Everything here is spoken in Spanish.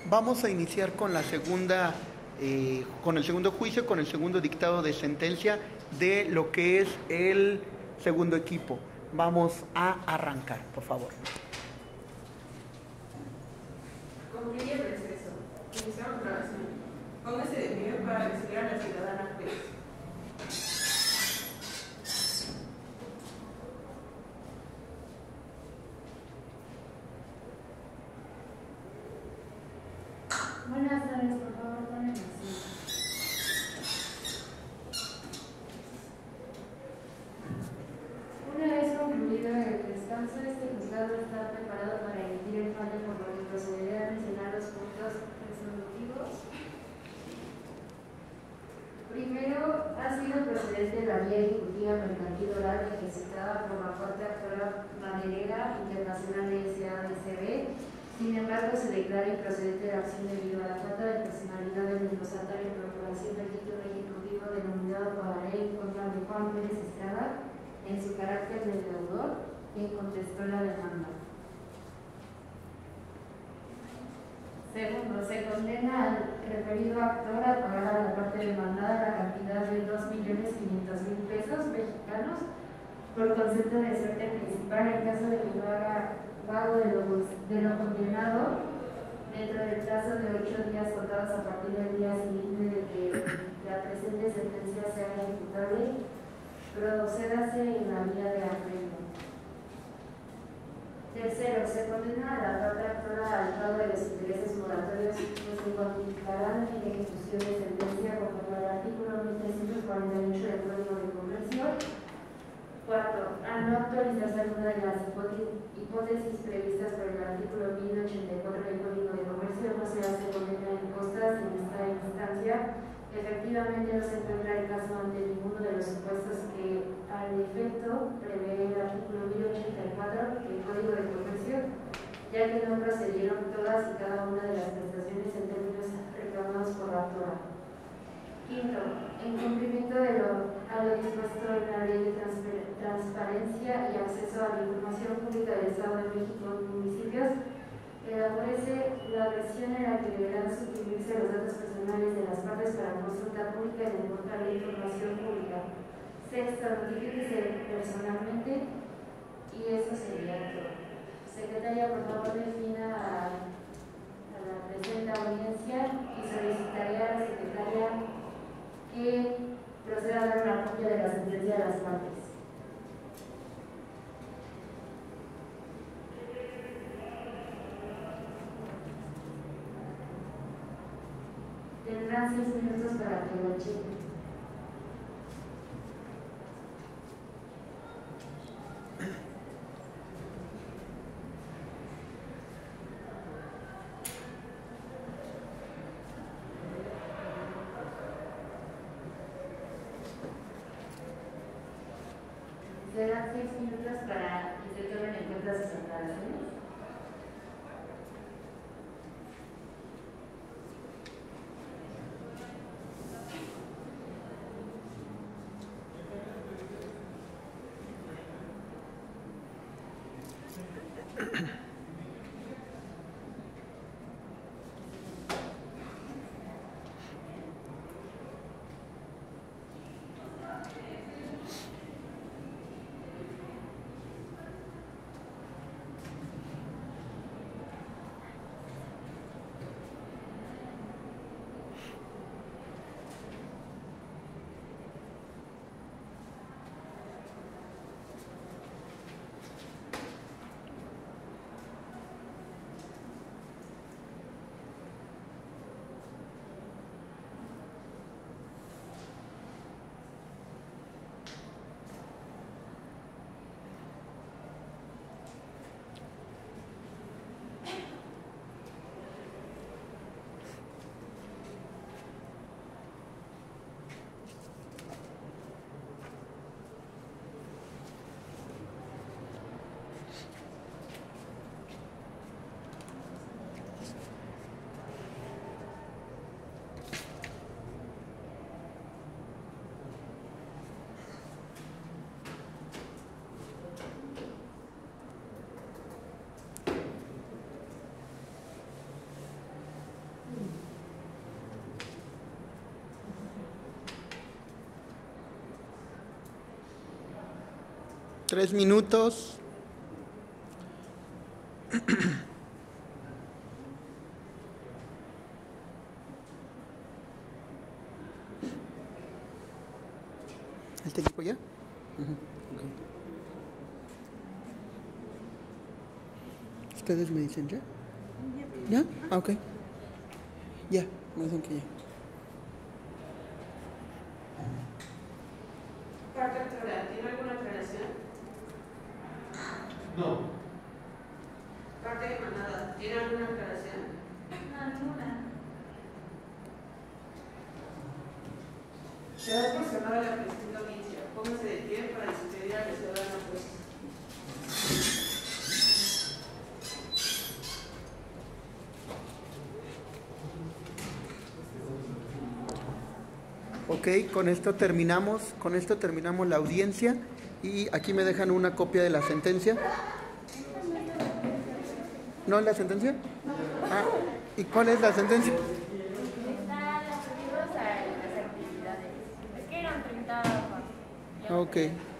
Vamos a iniciar con la segunda, con el segundo juicio, con el segundo dictado de sentencia de lo que es el segundo equipo. Vamos a arrancar, por favor. Concluye el receso. Iniciamos grabación. Póngase de pie para recibir a la ciudadana Pérez. Buenas tardes, por favor, tomen asiento. Una vez concluido el descanso, este juzgado está preparado para emitir el fallo por lo que procederé a mencionar los puntos resolutivos. Primero, ha sido procedente la vía ejecutiva mercantil oral ejecutada por la parte actora maderera internacional de SADCB. Sin embargo, se declara improcedente la acción debido a la falta de personalidad del desglosatario en procuración del título ejecutivo denominado por la ley en contra de Juan Pérez Estrada en su carácter de deudor, quien contestó la demanda. Segundo, se condena al referido actor a pagar a la parte demandada la cantidad de 2.500.000 pesos mexicanos por concepto de suerte principal en caso de que no haga pago de lo condenado dentro del plazo de 8 días contados a partir del día siguiente de que la presente sentencia sea ejecutable, procédase en la vía de apremio. Tercero, se condena a la parte actora al pago de los intereses moratorios que se cuantificarán en ejecución de sentencia conforme al artículo 1348 del Código de Comercio. Cuarto, al no actualizarse alguna de las hipótesis previstas por el artículo 1084 del Código de Comercio, no se hace condena en costas en esta instancia. Efectivamente, no se encuentra el caso ante ninguno de los supuestos que, al efecto, prevé el artículo 1084 del Código de Comercio, ya que no procedieron todas y cada una de las prestaciones en términos reclamados por la autora. Quinto, en cumplimiento a lo dispuesto en la Ley de Transparencia y Acceso a la Información Pública del Estado de México en municipios, elaborece la versión en la que deberán suprimirse los datos personales de las partes para consulta pública en el portal de información pública. Sexto, notifíquese personalmente y eso sería todo. Secretaria, por favor, defina a la presente audiencia y solicitaría a la secretaria que proceda a dar una copia de la sentencia de las partes. Tendrán 6 minutos para que lo chequen. Serán 6 minutos para que se tomen en cuenta sus aclaraciones. 3 minutos. ¿Este equipo ya? Ok. ¿Ustedes me dicen ya? ¿Ya? Ah, ok. Ya, me dicen que ya. Carta doctora, ¿tiene alguna aclaración? No. Carta emanada, ¿tiene alguna aclaración? No, ninguna. Se da por cerrada la presente audiencia. Póngase de pie para despedir a la ciudadana juez. Ok, con esto terminamos la audiencia y aquí me dejan una copia de la sentencia. ¿No es la sentencia? Ah, ¿y cuál es la sentencia? Están los libros a las actividades. Es que eran 30 hojas. Ok.